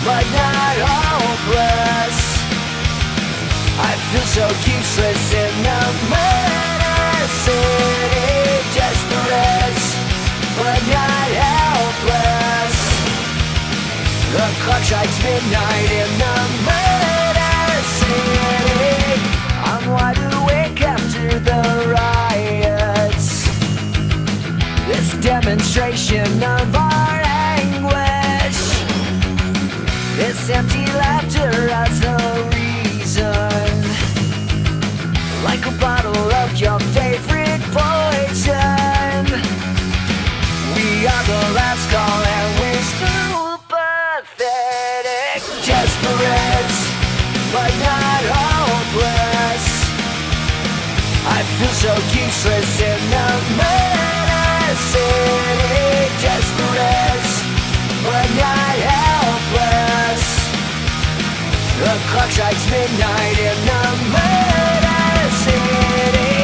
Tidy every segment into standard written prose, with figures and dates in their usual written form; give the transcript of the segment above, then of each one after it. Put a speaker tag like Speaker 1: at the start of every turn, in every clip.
Speaker 1: but not hopeless. I feel so useless in the murder city, desperate, but not helpless. The clock strikes midnight in the murder city. I'm wide awake after the riots, this demonstration of our anguish, this empty laughter as a reason, like a bottle of your favorite poison. We are the last call and we're so pathetic, desperate, but not hopeless. I feel so useless in the murder city, desperate, but not helpless. The clock strikes midnight in the murder city.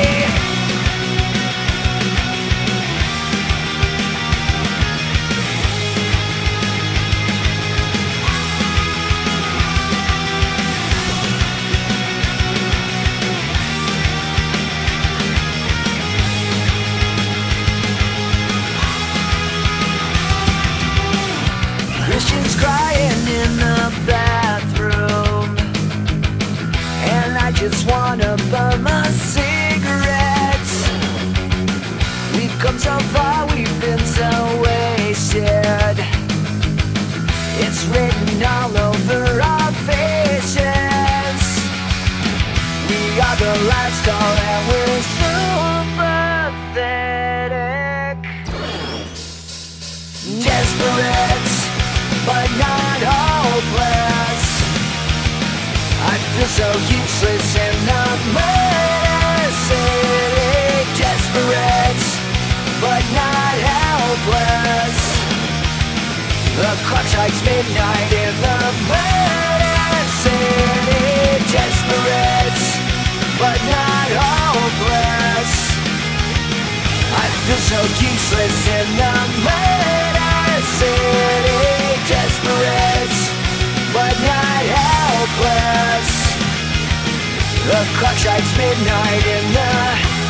Speaker 1: Christians crying in the bathroom, and I just wanna bum a cigarette. We've come so far, we've been so wasted. It's written all over our faces. We are the last call and we're so pathetic, desperate, but not hopeless. I feel so useless in the murder city, desperate, but not helpless. The clock strikes midnight in the murder city, desperate, but not hopeless. I feel so useless in the murder city, desperate, but not helpless. The clock strikes midnight in the